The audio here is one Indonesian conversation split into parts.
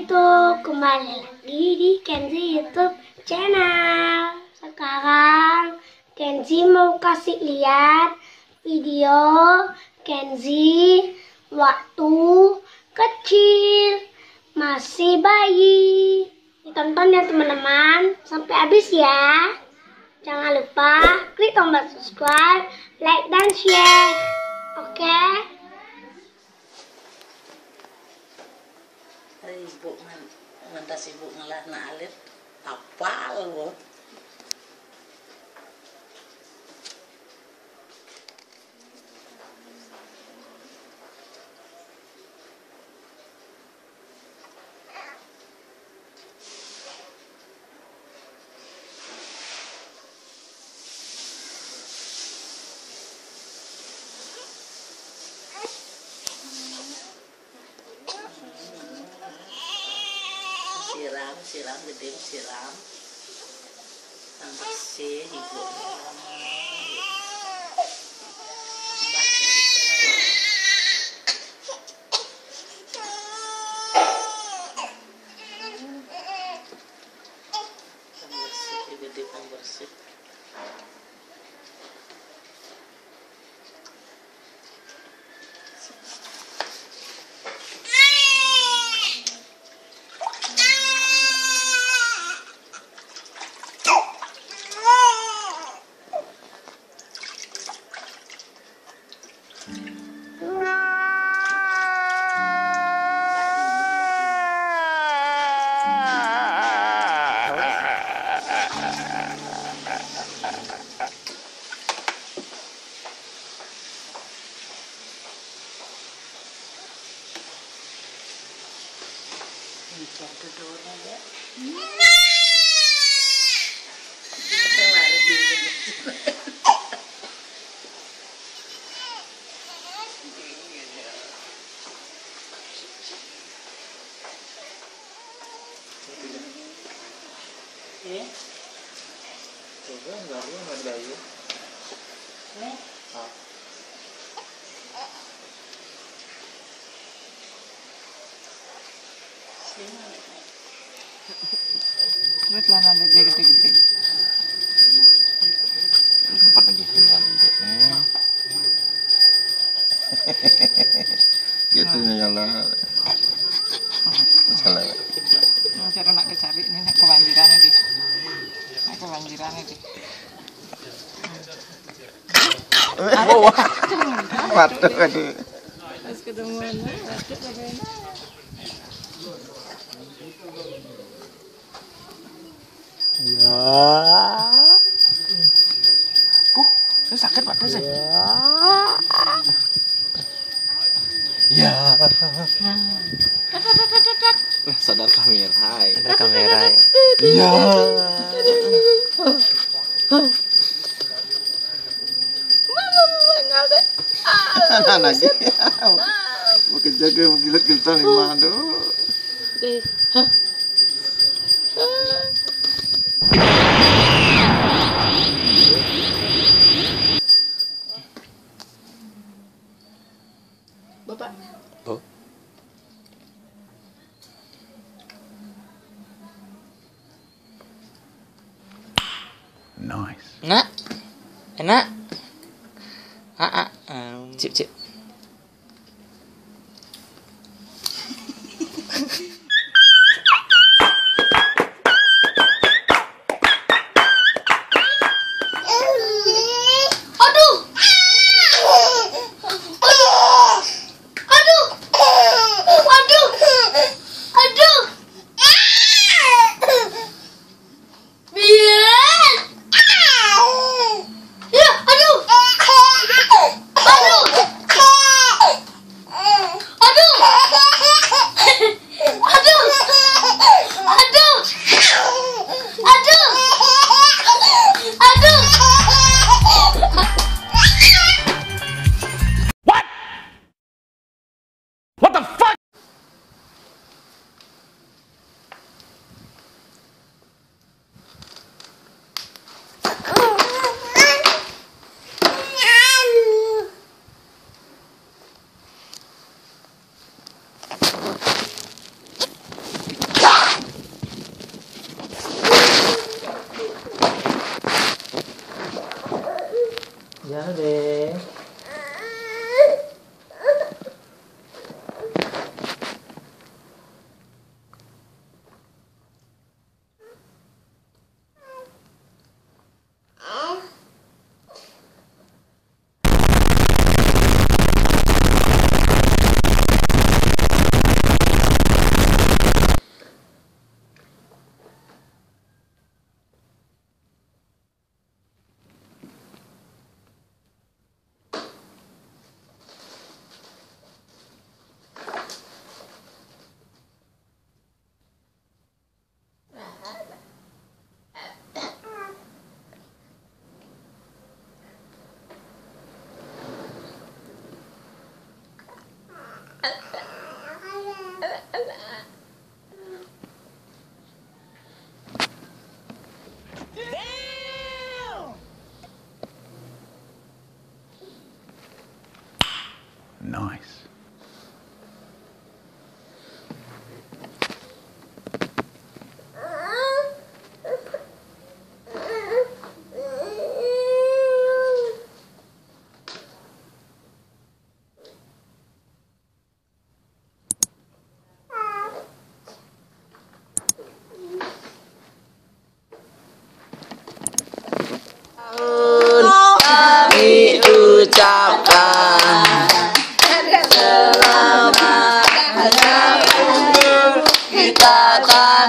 YouTube, kembali lagi di Kenzi YouTube channel. Sekarang Kenzi mau kasih lihat video Kenzi waktu kecil, masih bayi. Ditonton ya teman-teman sampai habis ya. Jangan lupa klik tombol subscribe, like dan share. Oke? Ibu mentas ibu ngelah na alit apa lo? Siram gede siram yang bersih ibu bersih gede kan bersih. Jatuh dorong ya. Coba enggak ada bayi. Lihat lah nanti dia gede-gede. Cepat lagi gitu nyala. Salah. Mau cara nak cari ini nak kebanjiran ini. Nak kebanjiran ini. Waduh, aduh. Pas ketemuan, waduh bagaimana? Ya. Saya sakit Pak Des. Ya. Sadar kamera. Ada kamera ya. Ya. Mama lagi. Mungkin jaga gilat-gilatan lima aduh. Bapak. Oh. Nice. Enak, enak. Cip cip. Aduh! Nice. Kami ucapkan selamat hari umur, kita akan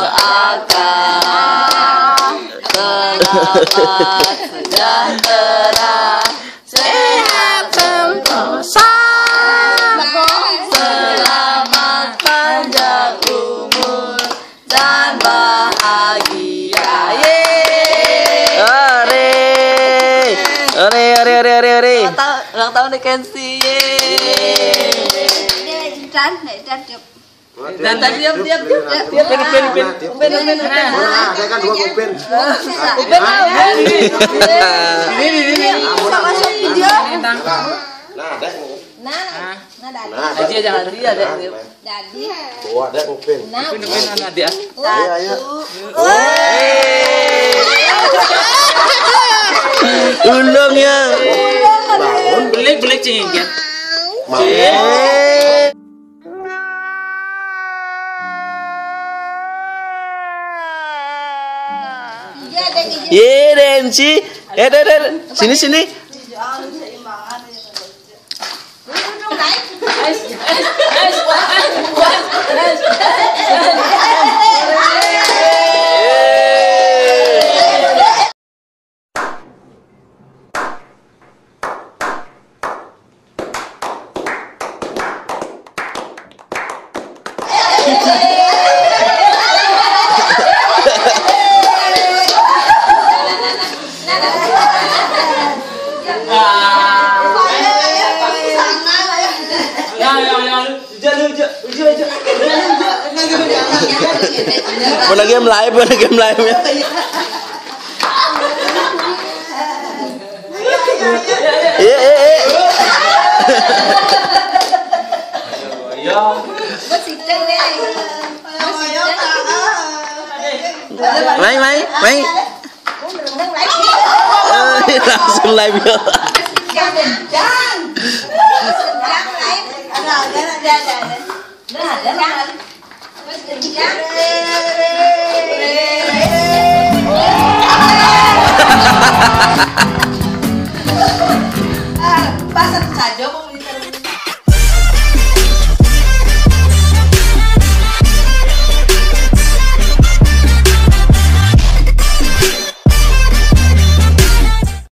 doakan selamat sejahtera, sehat sentosa, selamat panjang umur dan bahagia. Ore. Ulang tahun nih Kenzi. Dan tadi diam. Ben. Nah, saya kan dua kupin. Aji jangan dia deh. Bawa deh kupin. Dia. Ayo. Ulung ya. Bangun. Belik cingin. Ye Renci. Sini. Mana game live ya. Main. Langsung live ya. Jangan.